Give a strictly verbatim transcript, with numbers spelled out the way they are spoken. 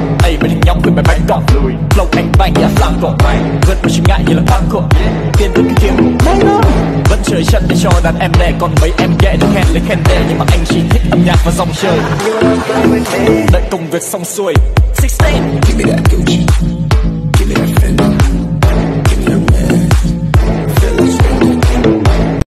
Ây mày đừng nhóc với mày bánh cọp lùi. Flow anh bánh giá sang cọp mày. Vượt một chừng ngại như là băng cọp. Tiên vứt cái kiếm vẫn chơi chân để cho đàn em đè. Còn mấy em ghé được khen lấy khen đè. Nhưng mà anh chỉ thích âm nhạc và dòng chơi. Đợi công việc xong xuôi sixteen. Give me that Gucci.